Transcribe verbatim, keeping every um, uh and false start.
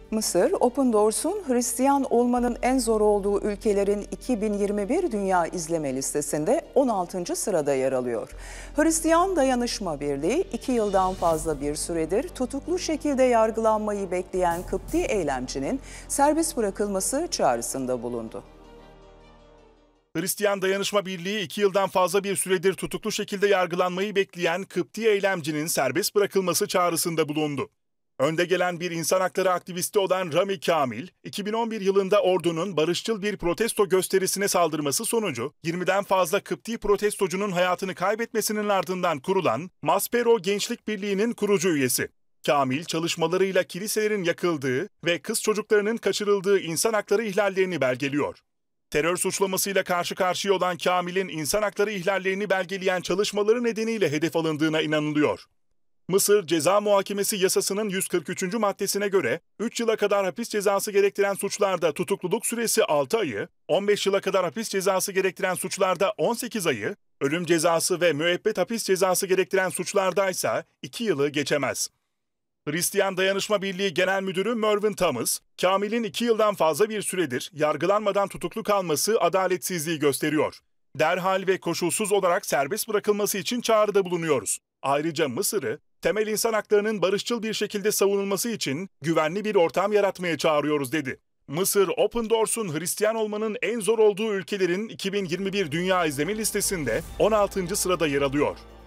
Mısır, Open Doors'un Hristiyan olmanın en zor olduğu ülkelerin iki bin yirmi bir Dünya İzleme listesinde on altıncı sırada yer alıyor. Hristiyan Dayanışma Birliği iki yıldan fazla bir süredir tutuklu şekilde yargılanmayı bekleyen Kıpti eylemcinin serbest bırakılması çağrısında bulundu. Hristiyan Dayanışma Birliği iki yıldan fazla bir süredir tutuklu şekilde yargılanmayı bekleyen Kıpti eylemcinin serbest bırakılması çağrısında bulundu. Önde gelen bir insan hakları aktivisti olan Rami Kamil, iki bin on bir yılında ordunun barışçıl bir protesto gösterisine saldırması sonucu yirmiden fazla Kıpti protestocunun hayatını kaybetmesinin ardından kurulan Maspero Gençlik Birliği'nin kurucu üyesi. Kamil, çalışmalarıyla kiliselerin yakıldığı ve kız çocuklarının kaçırıldığı insan hakları ihlallerini belgeliyor. Terör suçlamasıyla karşı karşıya olan Kamil'in insan hakları ihlallerini belgeleyen çalışmaları nedeniyle hedef alındığına inanılıyor. Mısır Ceza Muhakemesi Yasası'nın yüz kırk üçüncü maddesine göre üç yıla kadar hapis cezası gerektiren suçlarda tutukluluk süresi altı ayı, on beş yıla kadar hapis cezası gerektiren suçlarda on sekiz ayı, ölüm cezası ve müebbet hapis cezası gerektiren suçlarda ise iki yılı geçemez. Hristiyan Dayanışma Birliği Genel Müdürü Mervyn Thomas, Kamil'in iki yıldan fazla bir süredir yargılanmadan tutuklu kalması adaletsizliği gösteriyor. Derhal ve koşulsuz olarak serbest bırakılması için çağrıda bulunuyoruz. Ayrıca Mısır'ı temel insan haklarının barışçıl bir şekilde savunulması için güvenli bir ortam yaratmaya çağırıyoruz dedi. Mısır, Open Doors'un Hristiyan olmanın en zor olduğu ülkelerin iki bin yirmi bir Dünya İzleme listesinde on altıncı sırada yer alıyor.